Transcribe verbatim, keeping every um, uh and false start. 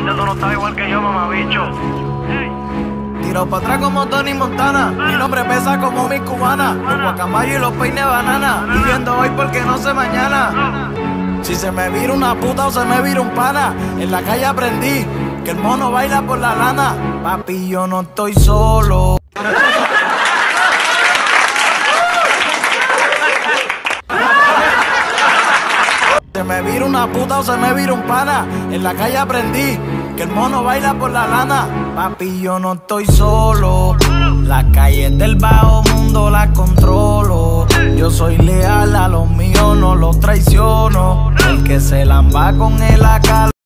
Realmente tú no estás igual que yo, mamabicho. Tiro pa' atrás como Tony Montana. Mi nombre pesa como mi cubana. Los guacamayos y los peines banana. Viviendo hoy porque no sé mañana. Si se me vira una puta o se me vira un pana, en la calle aprendí que el mono baila por la lana. Papi, yo no estoy solo. Se me vira una puta o se me vira un pana, en la calle aprendí que el mono baila por la lana. Papi, yo no estoy solo. Las calles del bajo mundo las controlo. Yo soy leal a los míos, no los traiciono. El que se lamba con el acá.